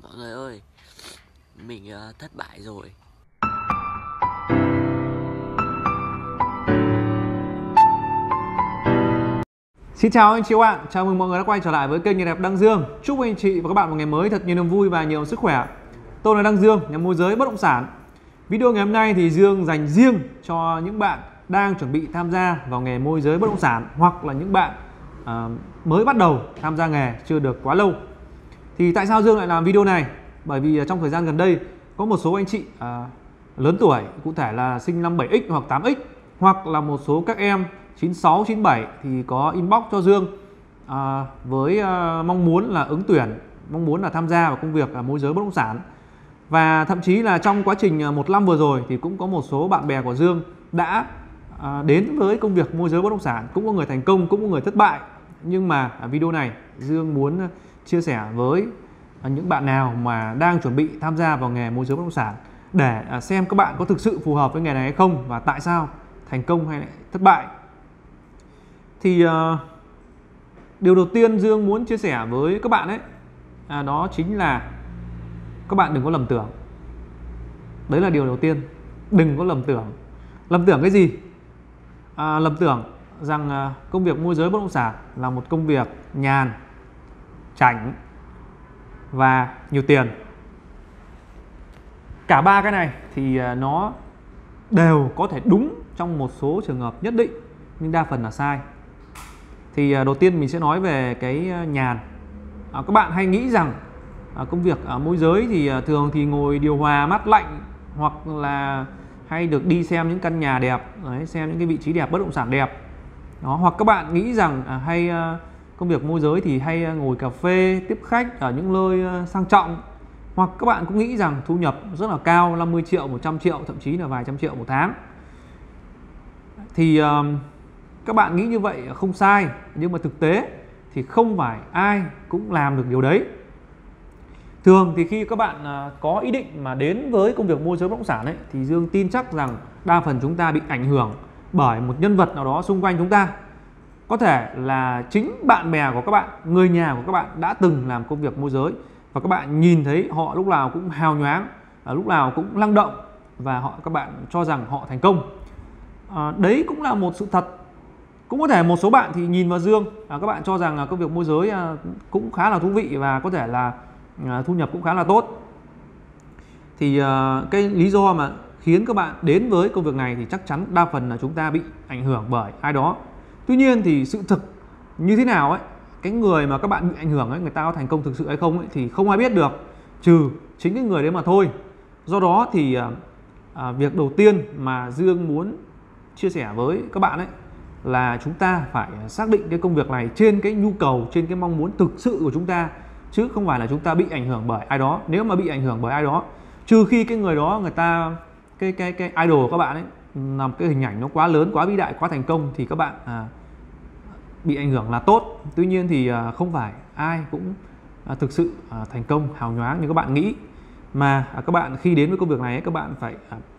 Mọi người ơi, mình thất bại rồi. Xin chào anh chị và bạn, chào mừng mọi người đã quay trở lại với kênh Nhà đẹp Đăng Dương. Chúc anh chị và các bạn một ngày mới thật nhiều niềm vui và nhiều sức khỏe. Tôi là Đăng Dương, nhà môi giới bất động sản. Video ngày hôm nay thì Dương dành riêng cho những bạn đang chuẩn bị tham gia vào nghề môi giới bất động sản, hoặc là những bạn mới bắt đầu tham gia nghề chưa được quá lâu. Thì tại sao Dương lại làm video này? Bởi vì trong thời gian gần đây có một số anh chị lớn tuổi, cụ thể là sinh năm 7X hoặc 8X, hoặc là một số các em 96, 97 thì có inbox cho Dương với mong muốn là ứng tuyển, mong muốn là tham gia vào công việc môi giới bất động sản. Và thậm chí là trong quá trình 1 năm vừa rồi thì cũng có một số bạn bè của Dương đã đến với công việc môi giới bất động sản. Cũng có người thành công, cũng có người thất bại. Nhưng mà video này Dương muốn chia sẻ với những bạn nào mà đang chuẩn bị tham gia vào nghề môi giới bất động sản, để xem các bạn có thực sự phù hợp với nghề này hay không, và tại sao thành công hay lại thất bại. Thì điều đầu tiên Dương muốn chia sẻ với các bạn ấy đó chính là các bạn đừng có lầm tưởng. Đấy là điều đầu tiên. Đừng có lầm tưởng. Lầm tưởng cái gì? Lầm tưởng rằng công việc môi giới bất động sản là một công việc nhàn, chảnh và nhiều tiền. Cả ba cái này thì nó đều có thể đúng trong một số trường hợp nhất định, nhưng đa phần là sai. Thì đầu tiên mình sẽ nói về cái nhàn. Các bạn hay nghĩ rằng công việc môi giới thì thường thì ngồi điều hòa mát lạnh, hoặc là hay được đi xem những căn nhà đẹp, xem những cái vị trí đẹp, bất động sản đẹp đó. Hoặc các bạn nghĩ rằng công việc môi giới thì hay ngồi cà phê tiếp khách ở những nơi sang trọng. Hoặc các bạn cũng nghĩ rằng thu nhập rất là cao, 50 triệu, 100 triệu, thậm chí là vài trăm triệu một tháng. Thì các bạn nghĩ như vậy không sai, nhưng mà thực tế thì không phải ai cũng làm được điều đấy. Thường thì khi các bạn có ý định mà đến với công việc môi giới bất động sản ấy, thì Dương tin chắc rằng đa phần chúng ta bị ảnh hưởng bởi một nhân vật nào đó xung quanh chúng ta. Có thể là chính bạn bè của các bạn, người nhà của các bạn đã từng làm công việc môi giới, và các bạn nhìn thấy họ lúc nào cũng hào nhoáng, lúc nào cũng năng động, và các bạn cho rằng họ thành công. Đấy cũng là một sự thật. Cũng có thể một số bạn thì nhìn vào Dương, các bạn cho rằng công việc môi giới cũng khá là thú vị, và có thể là thu nhập cũng khá là tốt. Thì cái lý do mà khiến các bạn đến với công việc này thì chắc chắn đa phần là chúng ta bị ảnh hưởng bởi ai đó. Tuy nhiên thì sự thực như thế nào ấy, cái người mà các bạn bị ảnh hưởng ấy, người ta có thành công thực sự hay không ấy, thì không ai biết được, trừ chính cái người đấy mà thôi. Do đó thì việc đầu tiên mà Dương muốn chia sẻ với các bạn ấy là chúng ta phải xác định cái công việc này trên cái nhu cầu, trên cái mong muốn thực sự của chúng ta, chứ không phải là chúng ta bị ảnh hưởng bởi ai đó. Nếu mà bị ảnh hưởng bởi ai đó, trừ khi cái người đó, người ta cái idol của các bạn ấy làm cái hình ảnh nó quá lớn, quá vĩ đại, quá thành công, thì các bạn bị ảnh hưởng là tốt. Tuy nhiên thì không phải ai cũng thực sự thành công, hào nhoáng như các bạn nghĩ. Mà các bạn khi đến với công việc này ấy, các bạn phải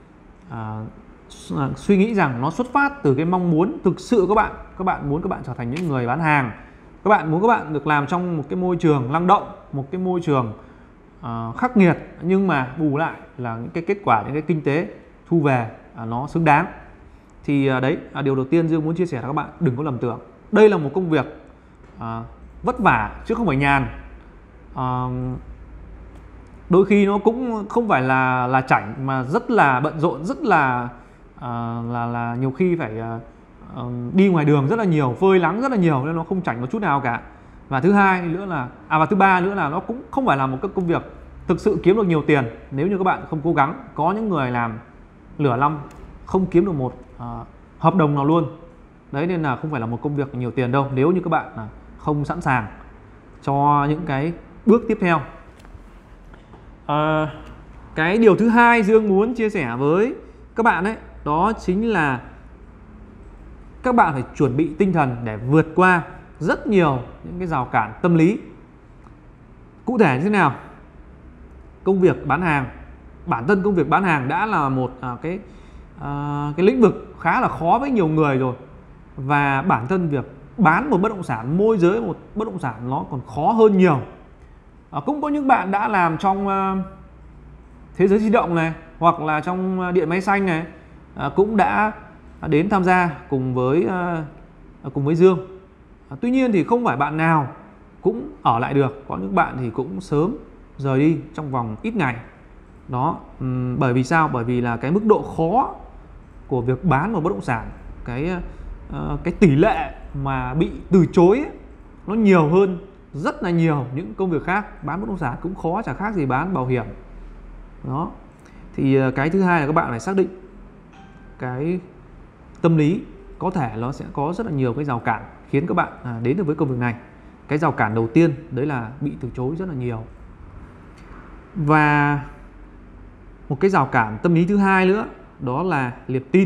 suy nghĩ rằng nó xuất phát từ cái mong muốn thực sự của các bạn. Các bạn muốn các bạn trở thành những người bán hàng. Các bạn muốn các bạn được làm trong một cái môi trường năng động, một cái môi trường khắc nghiệt, nhưng mà bù lại là những cái kết quả, những cái kinh tế thu về nó xứng đáng. Thì đấy là điều đầu tiên Dương muốn chia sẻ với các bạn. Đừng có lầm tưởng. Đây là một công việc vất vả chứ không phải nhàn. Đôi khi nó cũng không phải là chảnh, mà rất là bận rộn, rất là nhiều khi phải đi ngoài đường rất là nhiều, phơi nắng rất là nhiều, nên nó không chảnh một chút nào cả. Và thứ hai nữa là và thứ ba nữa là nó cũng không phải là một cái công việc thực sự kiếm được nhiều tiền nếu như các bạn không cố gắng. Có những người làm nửa năm không kiếm được một hợp đồng nào luôn. Đấy, nên là không phải là một công việc nhiều tiền đâu, nếu như các bạn không sẵn sàng cho những cái bước tiếp theo. Cái điều thứ hai Dương muốn chia sẻ với các bạn ấy, đó chính là các bạn phải chuẩn bị tinh thần để vượt qua rất nhiều những cái rào cản tâm lý. Cụ thể như thế nào? Công việc bán hàng, bản thân công việc bán hàng đã là một cái lĩnh vực khá là khó với nhiều người rồi. Và bản thân việc bán một bất động sản, môi giới một bất động sản nó còn khó hơn nhiều. Cũng có những bạn đã làm trong thế giới di động này, hoặc là trong điện máy xanh này, cũng đã đến tham gia cùng với Dương. Tuy nhiên thì không phải bạn nào cũng ở lại được, có những bạn thì cũng sớm rời đi trong vòng ít ngày. Đó, bởi vì sao? Bởi vì là cái mức độ khó của việc bán vào bất động sản, cái tỷ lệ mà bị từ chối ấy, nó nhiều hơn rất là nhiều những công việc khác. Bán bất động sản cũng khó, chả khác gì bán bảo hiểm. Đó. Thì cái thứ hai là các bạn phải xác định cái tâm lý, có thể nó sẽ có rất là nhiều cái rào cản khiến các bạn đến được với công việc này. Cái rào cản đầu tiên đấy là bị từ chối rất là nhiều. Và một cái rào cản tâm lý thứ hai nữa đó là niềm tin.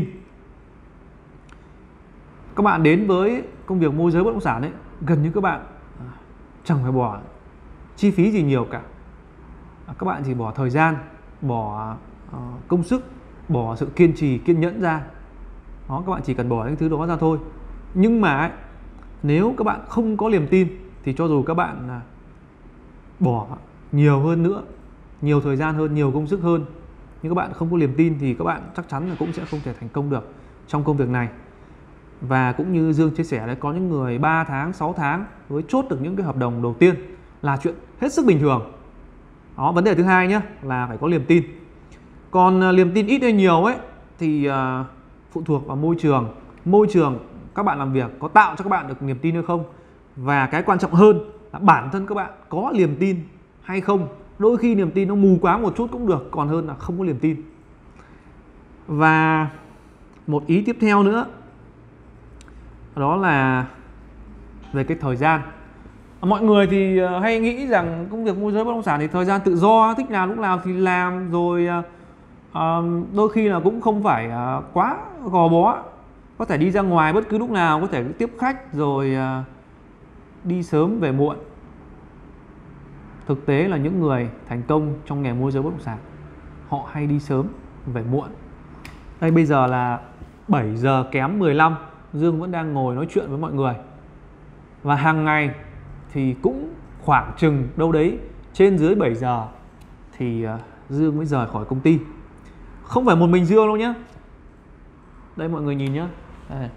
Các bạn đến với công việc môi giới bất động sản ấy, gần như các bạn chẳng phải bỏ chi phí gì nhiều cả. Các bạn chỉ bỏ thời gian, bỏ công sức, bỏ sự kiên trì, kiên nhẫn ra. Đó, các bạn chỉ cần bỏ những thứ đó ra thôi. Nhưng mà nếu các bạn không có niềm tin thì cho dù các bạn bỏ nhiều hơn nữa, nhiều thời gian hơn, nhiều công sức hơn, nhưng các bạn không có niềm tin thì các bạn chắc chắn là cũng sẽ không thể thành công được trong công việc này. Và cũng như Dương chia sẻ đấy, có những người 3 tháng, 6 tháng mới chốt được những cái hợp đồng đầu tiên là chuyện hết sức bình thường. Đó, vấn đề thứ hai nhé là phải có niềm tin. Còn niềm tin ít hay nhiều ấy thì phụ thuộc vào môi trường. Môi trường các bạn làm việc có tạo cho các bạn được niềm tin hay không. Và cái quan trọng hơn là bản thân các bạn có niềm tin hay không. Đôi khi niềm tin nó mù quáng một chút cũng được, còn hơn là không có niềm tin. Và một ý tiếp theo nữa đó là về cái thời gian. Mọi người thì hay nghĩ rằng công việc môi giới bất động sản thì thời gian tự do, thích làm lúc nào thì làm, rồi đôi khi là cũng không phải quá gò bó, có thể đi ra ngoài bất cứ lúc nào, có thể tiếp khách rồi đi sớm về muộn. Thực tế là những người thành công trong nghề môi giới bất động sản họ hay đi sớm về muộn. Đây bây giờ là 7 giờ kém 15, Dương vẫn đang ngồi nói chuyện với mọi người. Và hàng ngày thì cũng khoảng chừng đâu đấy trên dưới 7 giờ thì Dương mới rời khỏi công ty. Không phải một mình Dương đâu nhé. Đây mọi người nhìn nhé. Đây.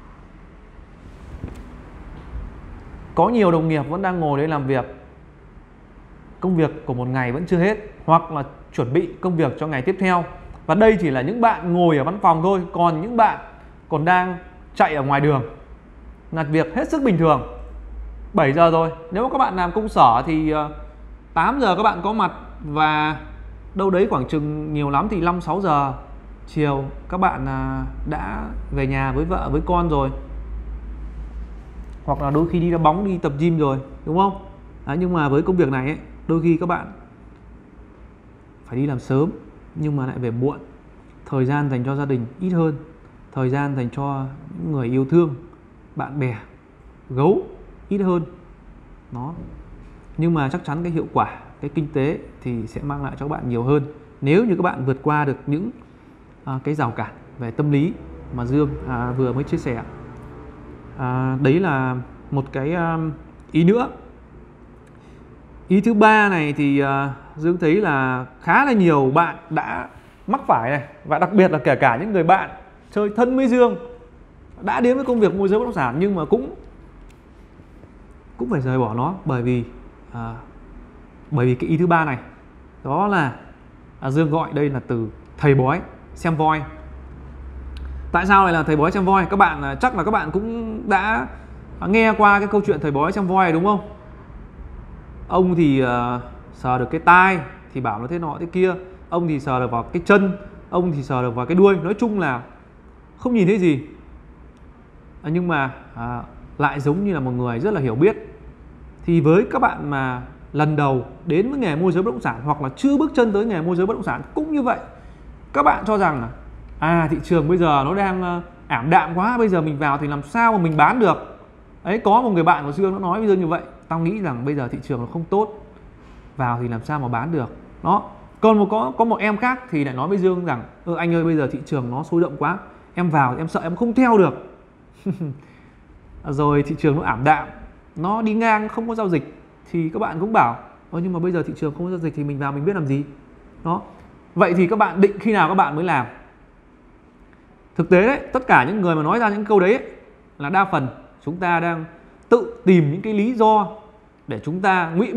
Có nhiều đồng nghiệp vẫn đang ngồi đấy làm việc. Công việc của một ngày vẫn chưa hết, hoặc là chuẩn bị công việc cho ngày tiếp theo. Và đây chỉ là những bạn ngồi ở văn phòng thôi. Còn những bạn còn đang chạy ở ngoài đường là việc hết sức bình thường. 7 giờ rồi, nếu mà các bạn làm công sở thì 8 giờ các bạn có mặt. Và đâu đấy khoảng chừng nhiều lắm thì 5-6 giờ chiều các bạn đã về nhà với vợ với con rồi, hoặc là đôi khi đi đá bóng, đi tập gym rồi, đúng không? Đấy, nhưng mà với công việc này ấy, đôi khi các bạn phải đi làm sớm nhưng mà lại về muộn. Thời gian dành cho gia đình ít hơn, thời gian dành cho những người yêu thương, bạn bè, gấu ít hơn. Đó. Nhưng mà chắc chắn cái hiệu quả, cái kinh tế thì sẽ mang lại cho các bạn nhiều hơn nếu như các bạn vượt qua được những cái rào cản về tâm lý mà Dương vừa mới chia sẻ. Đấy là một cái ý nữa. Ý thứ ba này thì Dương thấy là khá là nhiều bạn đã mắc phải này. Và đặc biệt là kể cả những người bạn chơi thân với Dương đã đến với công việc môi giới bất động sản nhưng mà cũng phải rời bỏ nó. Bởi vì cái ý thứ ba này, đó là Dương gọi đây là từ thầy bói xem voi. Tại sao lại là thầy bói xem voi? Các bạn chắc là các bạn cũng đã nghe qua cái câu chuyện thầy bói xem voi này, đúng không? Ông thì sờ được cái tai thì bảo nó thế nọ thế kia, ông thì sờ được vào cái chân, ông thì sờ được vào cái đuôi. Nói chung là không nhìn thấy gì, nhưng mà lại giống như là một người rất là hiểu biết. Thì với các bạn mà lần đầu đến với nghề môi giới bất động sản, hoặc là chưa bước chân tới nghề môi giới bất động sản cũng như vậy, các bạn cho rằng là thị trường bây giờ nó đang ảm đạm quá, bây giờ mình vào thì làm sao mà mình bán được. Ấy, có một người bạn của Dương nó nói bây giờ như vậy: tao nghĩ rằng bây giờ thị trường nó không tốt, vào thì làm sao mà bán được. Đó. Còn có một em khác thì lại nói với Dương rằng: anh ơi, bây giờ thị trường nó sôi động quá, em vào thì em sợ em không theo được. Rồi thị trường nó ảm đạm, nó đi ngang không có giao dịch, thì các bạn cũng bảo Nhưng mà bây giờ thị trường không có giao dịch thì mình vào mình biết làm gì. Đó. Vậy thì các bạn định khi nào các bạn mới làm? Thực tế đấy, tất cả những người mà nói ra những câu đấy ấy, là đa phần chúng ta đang tự tìm những cái lý do để chúng ta ngụy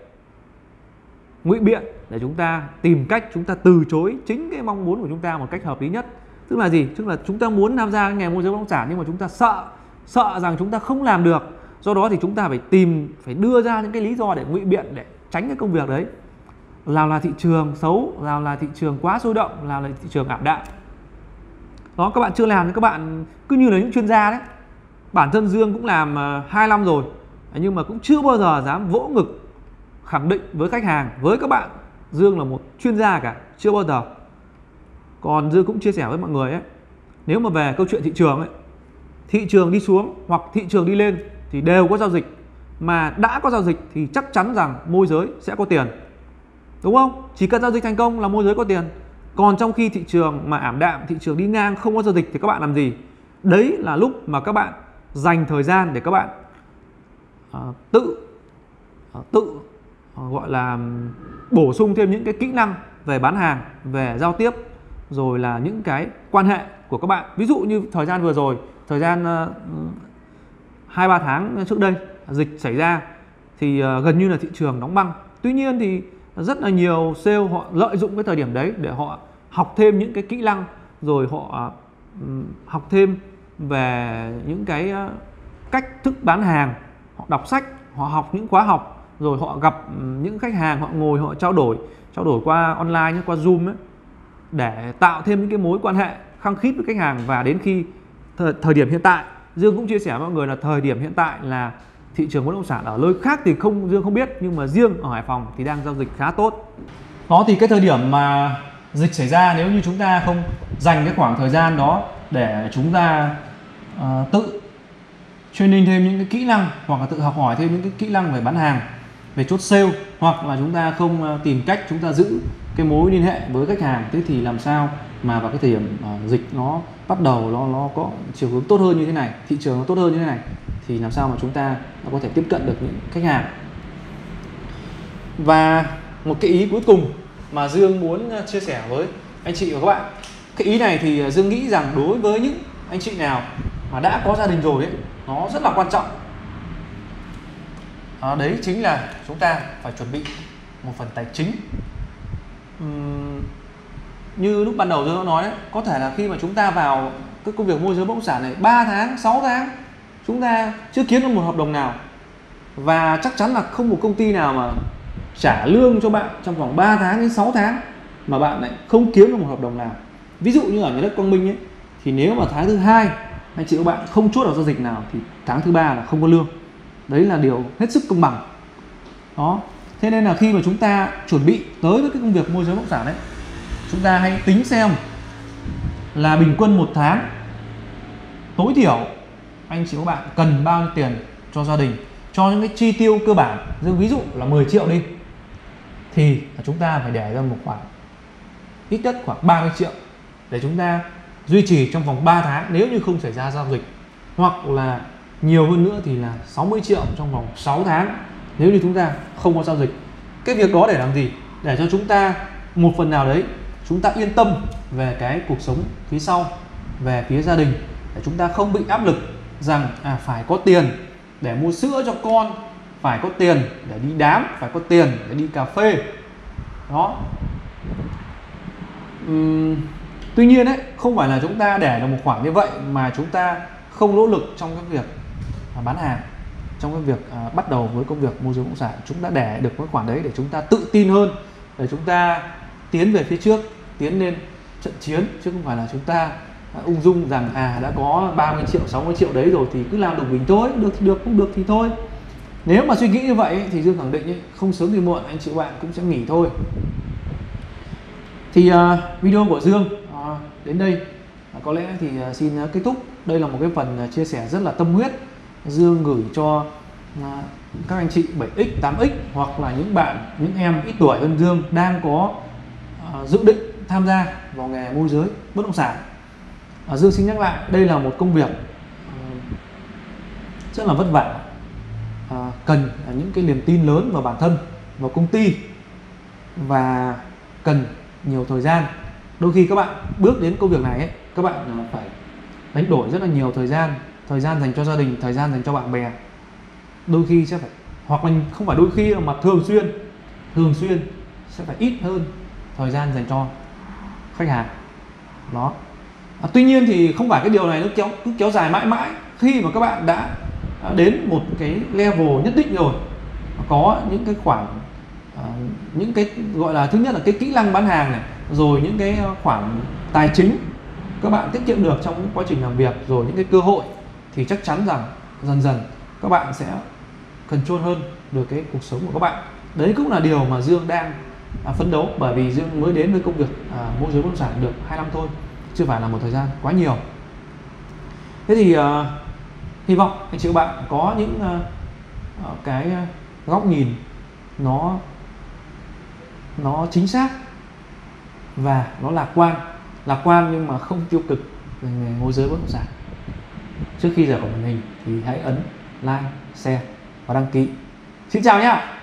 biện để chúng ta tìm cách chúng ta từ chối chính cái mong muốn của chúng ta một cách hợp lý nhất. Tức là gì? Tức là chúng ta muốn tham gia cái nghề môi giới bất động sản nhưng mà chúng ta sợ rằng chúng ta không làm được. Do đó thì chúng ta phải đưa ra những cái lý do để ngụy biện để tránh cái công việc đấy. Nào là thị trường xấu, nào là thị trường quá sôi động, nào là thị trường ảm đạm. Đó, các bạn chưa làm thì các bạn cứ như là những chuyên gia đấy. Bản thân Dương cũng làm 2 năm rồi, nhưng mà cũng chưa bao giờ dám vỗ ngực khẳng định với khách hàng, với các bạn, Dương là một chuyên gia cả, chưa bao giờ. Còn Dương cũng chia sẻ với mọi người ấy, nếu mà về câu chuyện thị trường ấy, thị trường đi xuống hoặc thị trường đi lên thì đều có giao dịch. Mà đã có giao dịch thì chắc chắn rằng môi giới sẽ có tiền, đúng không? Chỉ cần giao dịch thành công là môi giới có tiền. Còn trong khi thị trường mà ảm đạm, thị trường đi ngang không có giao dịch thì các bạn làm gì? Đấy là lúc mà các bạn dành thời gian để các bạn tự gọi là bổ sung thêm những cái kỹ năng về bán hàng, về giao tiếp, rồi là những cái quan hệ của các bạn. Ví dụ như thời gian vừa rồi, thời gian 2-3 tháng trước đây dịch xảy ra thì gần như là thị trường đóng băng. Tuy nhiên thì rất là nhiều sale họ lợi dụng cái thời điểm đấy để họ học thêm những cái kỹ năng, rồi họ học thêm về những cái cách thức bán hàng, họ đọc sách, họ học những khóa học, rồi họ gặp những khách hàng, họ ngồi họ trao đổi qua online, qua Zoom ấy, để tạo thêm những cái mối quan hệ khăng khít với khách hàng. Và đến khi thời điểm hiện tại, Dương cũng chia sẻ với mọi người là thời điểm hiện tại là thị trường bất động sản ở nơi khác thì Dương không biết, nhưng mà riêng ở Hải Phòng thì đang giao dịch khá tốt. Đó thì cái thời điểm mà dịch xảy ra, nếu như chúng ta không dành cái khoảng thời gian đó để chúng ta tự training thêm những cái kỹ năng, hoặc là tự học hỏi thêm những cái kỹ năng về bán hàng, về chốt sale, hoặc là chúng ta không tìm cách chúng ta giữ cái mối liên hệ với khách hàng, thế thì làm sao mà vào cái thời điểm dịch nó bắt đầu nó có chiều hướng tốt hơn như thế này, thị trường nó tốt hơn như thế này, thì làm sao mà chúng ta có thể tiếp cận được những khách hàng. Và một cái ý cuối cùng mà Dương muốn chia sẻ với anh chị và các bạn, cái ý này thì Dương nghĩ rằng đối với những anh chị nào mà đã có gia đình rồi ấy, nó rất là quan trọng. Đấy chính là chúng ta phải chuẩn bị một phần tài chính. Như lúc ban đầu Dương đã nói đấy, có thể là khi mà chúng ta vào cái công việc môi giới bất động sản này 3 tháng, 6 tháng chúng ta chưa kiếm được một hợp đồng nào, và chắc chắn là không một công ty nào mà trả lương cho bạn trong vòng 3 tháng đến 6 tháng mà bạn lại không kiếm được một hợp đồng nào. Ví dụ như ở nhà đất Quang Minh ấy, thì nếu mà tháng thứ 2 anh chị các bạn không chốt được giao dịch nào thì tháng thứ 3 là không có lương. Đấy là điều hết sức công bằng. Đó. Thế nên là khi mà chúng ta chuẩn bị tới với cái công việc môi giới bất động sản ấy, chúng ta hãy tính xem là bình quân một tháng tối thiểu anh chị các bạn cần bao nhiêu tiền cho gia đình, cho những cái chi tiêu cơ bản. Ví dụ là 10 triệu đi, thì chúng ta phải để ra một khoản ít nhất khoảng 30 triệu để chúng ta duy trì trong vòng 3 tháng nếu như không xảy ra giao dịch, hoặc là nhiều hơn nữa thì là 60 triệu trong vòng 6 tháng nếu như chúng ta không có giao dịch. Cái việc đó để làm gì? Để cho chúng ta một phần nào đấy chúng ta yên tâm về cái cuộc sống phía sau, về phía gia đình, để chúng ta không bị áp lực rằng phải có tiền để mua sữa cho con, phải có tiền để đi đám, phải có tiền để đi cà phê. Đó. Tuy nhiên ấy, không phải là chúng ta để được một khoản như vậy mà chúng ta không nỗ lực trong cái việc bán hàng, trong cái việc bắt đầu với công việc môi giới bất động sản. Chúng ta để được cái khoản đấy để chúng ta tự tin hơn, để chúng ta tiến về phía trước, tiến lên trận chiến, chứ không phải là chúng ta ung dung rằng đã có 30 triệu, 60 triệu đấy rồi thì cứ làm được mình thôi, được thì được, không được thì thôi. Nếu mà suy nghĩ như vậy thì Dương khẳng định không sớm thì muộn anh chị bạn cũng sẽ nghỉ thôi. Thì video của Dương đến đây có lẽ thì xin kết thúc. Đây là một cái phần chia sẻ rất là tâm huyết Dương gửi cho các anh chị 7X, 8X, hoặc là những bạn, những em ít tuổi hơn Dương đang có dự định tham gia vào nghề môi giới bất động sản. Dương xin nhắc lại, đây là một công việc rất là vất vả, cần những cái niềm tin lớn vào bản thân, vào công ty và cần nhiều thời gian. Đôi khi các bạn bước đến công việc này ấy, các bạn phải đánh đổi rất là nhiều thời gian dành cho gia đình, thời gian dành cho bạn bè. Đôi khi sẽ phải, hoặc là không phải đôi khi mà thường xuyên sẽ phải ít hơn thời gian dành cho khách hàng. Đó. Tuy nhiên thì không phải cái điều này nó cứ kéo dài mãi mãi. Khi mà các bạn đã đến một cái level nhất định rồi, có những cái khoản những cái gọi là, thứ nhất là cái kỹ năng bán hàng này, rồi những cái khoản tài chính các bạn tiết kiệm được trong quá trình làm việc, rồi những cái cơ hội, thì chắc chắn rằng dần dần các bạn sẽ control hơn được cái cuộc sống của các bạn. Đấy cũng là điều mà Dương đang phấn đấu, bởi vì Dương mới đến với công việc môi giới bất động sản được 2 năm thôi, chưa phải là một thời gian quá nhiều. Thế thì hy vọng anh chị các bạn có những cái góc nhìn nó chính xác và nó lạc quan nhưng mà không tiêu cực về nghề môi giới bất động sản. Trước khi rời khỏi màn hình thì hãy ấn like, share và đăng ký. Xin chào nhá.